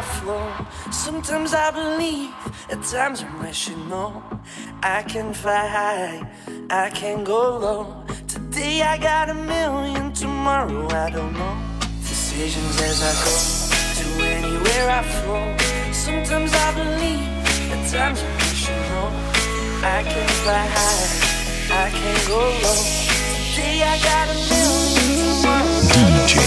flow. Sometimes I believe, at times I wish you know. I can fly high, I can go low. Today I got a million, tomorrow I don't know. Decisions as I go, to anywhere I flow. Sometimes I believe, at times I wish you know. I can fly high, I can go low. Today I got a million, tomorrow I don't know.